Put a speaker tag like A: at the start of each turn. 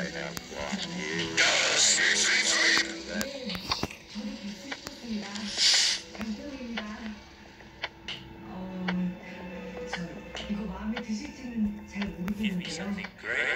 A: have lost you. Go, sweet, sweet, sweet!
B: 이거 마음에 드실지는 잘 모르겠는데요.
A: Give me something great.